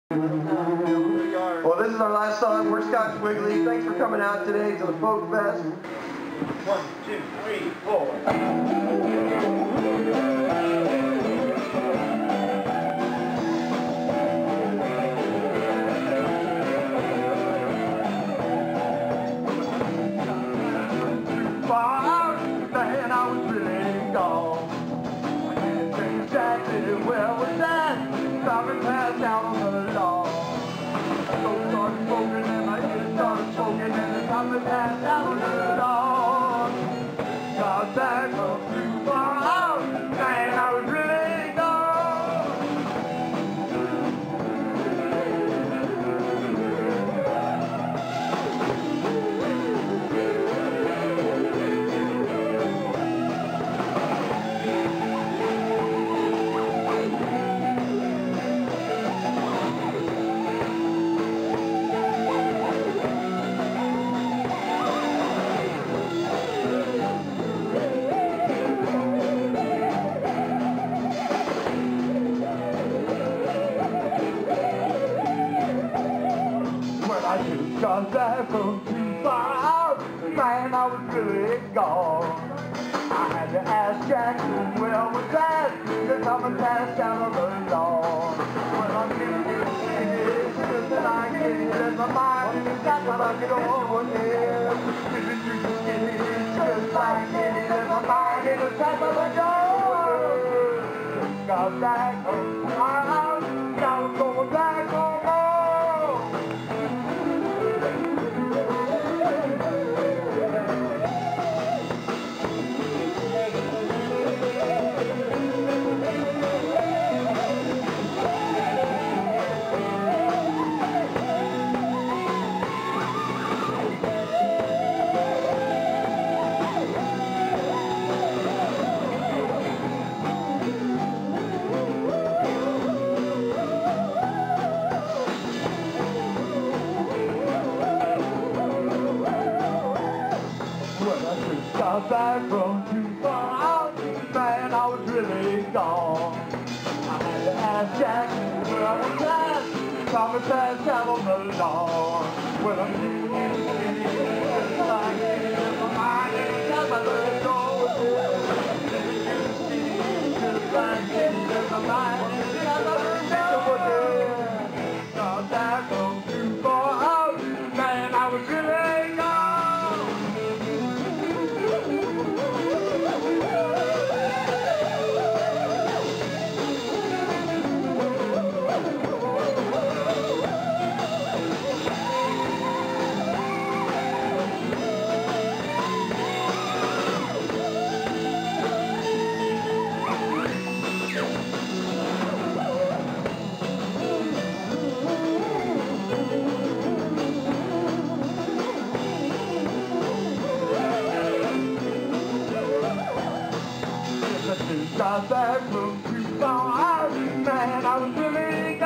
Well, this is our last song. We're Scotch Wiggly. Thanks for coming out today to the FolkFest. 1, 2, 3, 4. Man, I was really gone. I can't tell you exactly where was that. Stopping passed out on the lawn. So started smoking and my ears started smoking and the stopping passed out on the lawn. Got back from too far out. Man, I was really gone. I just got back from too far out, man, I was really gone. I had to ask Jackson, where was that? The time I passed out on the lawn. When I'm getting it, it's just that I get it in my mind, and that's what I get over here. It's just like it in my mind, and that's what I go. Got back from too far out, now I'm going back home. Got back from too far out, man, I was really gone. I had to ask Jackson where I was at, saw me pass out on the lawn. Well, I'm just like it in my mind, and got my little door. Just like it in my mind, and got my little door. Got back from too far out, man, I was really gone. Got back from too far out, man, I was really gone.